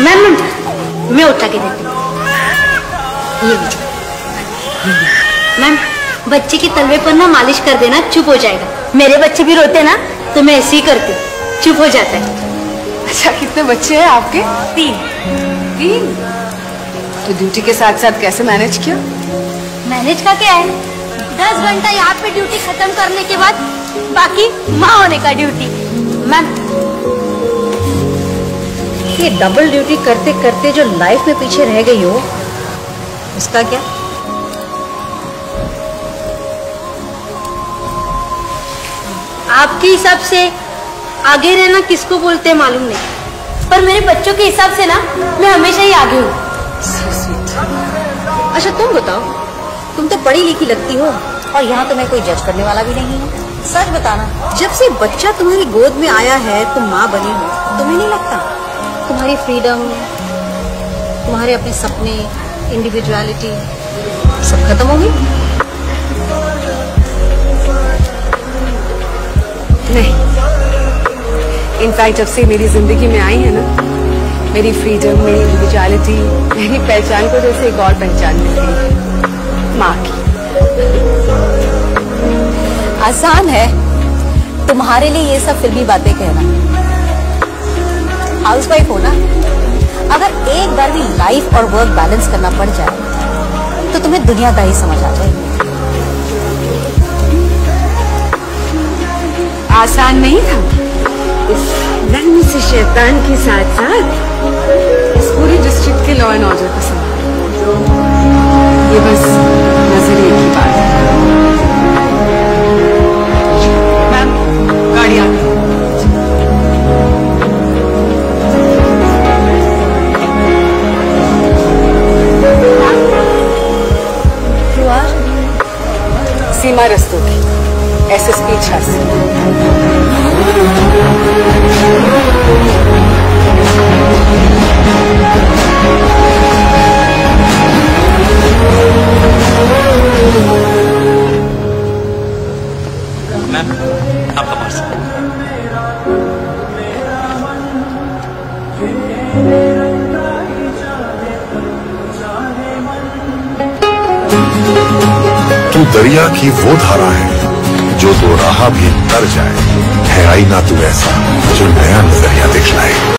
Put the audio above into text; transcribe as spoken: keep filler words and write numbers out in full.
Ma'am मैं उठा के देती हूँ। ये लीजिए मैम, बच्चे की तलवे पर ना मालिश कर देना, चुप हो जाएगा। मेरे बच्चे भी रोते ना तो मैं ऐसे ही करती हूँ, चुप हो जाता है। अच्छा, कितने बच्चे हैं आपके? तीन। तीन? तो ड्यूटी के साथ साथ कैसे मैनेज किया? मैनेज का क्या है, दस घंटा यहाँ पे ड्यूटी खत्म करने के बाद बाकी माँ होने का ड्यूटी। मैम ये डबल ड्यूटी करते करते जो लाइफ में पीछे रह गई हो, उसका क्या? आपके हिसाब से आगे रहना किसको बोलते हैं मालूम नहीं, पर मेरे बच्चों के हिसाब से ना मैं हमेशा ही आगे हूँ। अच्छा तुम बताओ, तुम तो पढ़ी लिखी लगती हो और यहाँ तो मैं कोई जज करने वाला भी नहीं हूँ। सच बताना, जब से बच्चा तुम्हारी गोद में आया है, तुम माँ बनी हो, तुम्हें नहीं लगता तुम्हारी फ्रीडम, तुम्हारे अपने सपने, इंडिविजुअलिटी सब खत्म हो गई? नहीं, इनफैक्ट जब से मेरी जिंदगी में आई है ना, मेरी फ्रीडम, मेरी इंडिविजुअलिटी, मेरी पहचान को जैसे एक और पहचान मिल गई, माँ की। आसान है तुम्हारे लिए ये सब फिल्मी बातें कहना। हाउसवाइफ हो ना, अगर एक बार भी लाइफ और वर्क बैलेंस करना पड़ जाए तो तुम्हें दुनियादारी समझ आ जाएगी। आसान नहीं था, इस नन्ही से शैतान के साथ साथ इस पूरी डिस्ट्रिक्ट के लॉ एंड ऑर्डर को संभालना। ये बस नजरिए की बात है। मैम, गाड़ी आ गई। सीमा रस्तोगी, एसएसपी झांसी। मैम, आपका पार्सल। तू दरिया की वो धारा है जो दो राह भी तर जाए, है आईना तू ऐसा जो नया नजरिया दिखलाए।